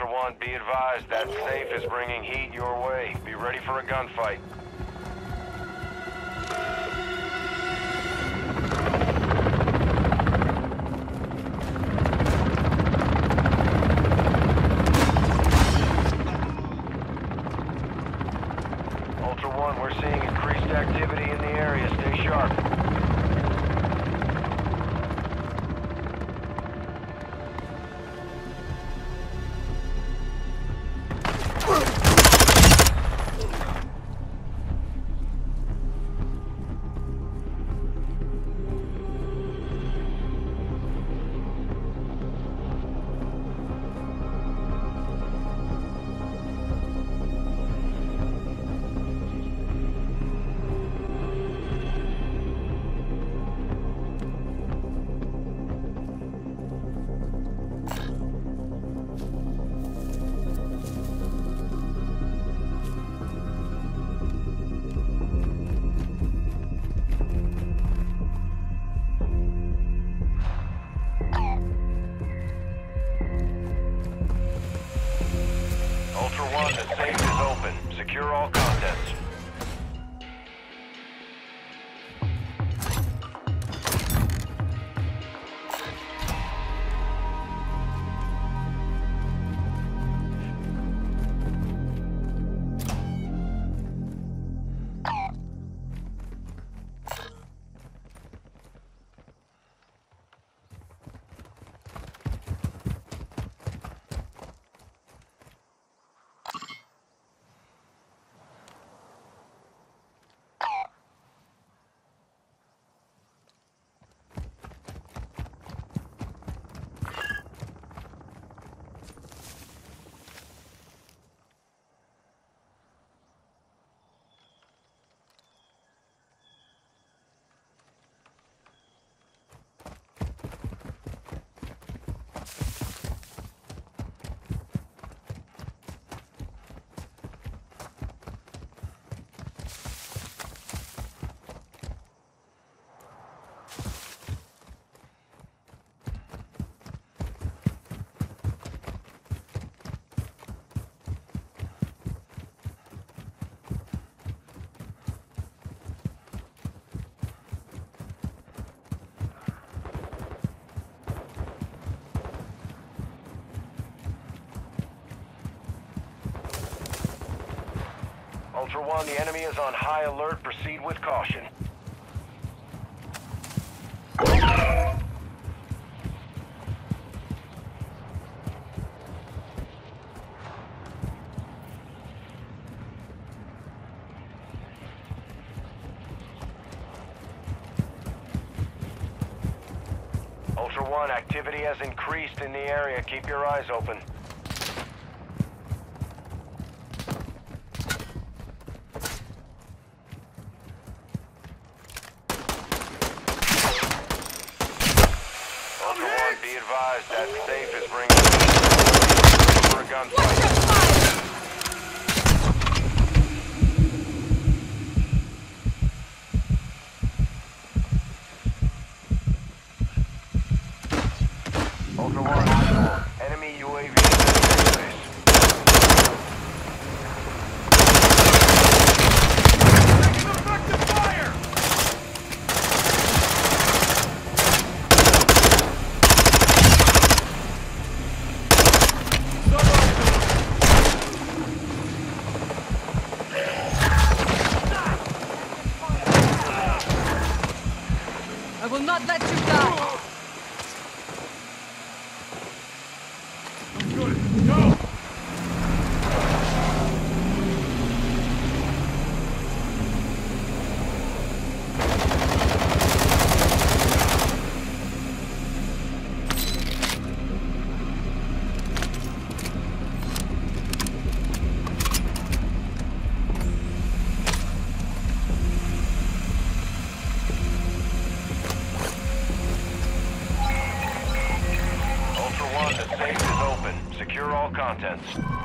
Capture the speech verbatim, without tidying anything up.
Ultra One, be advised that safe is bringing heat your way. Be ready for a gunfight. Ultra One, we're seeing increased activity in the area. Stay sharp. Ultra One, the safe is open. Secure all contents. Ultra One, the enemy is on high alert. Proceed with caution. Ultra One, activity has increased in the area. Keep your eyes open. Be advised that safe is bringing for a gunfight. Ultra One, enemy U A V in airspace. Taking effective fire! I will not let you die! Good. Go! The safe is open. Secure all contents.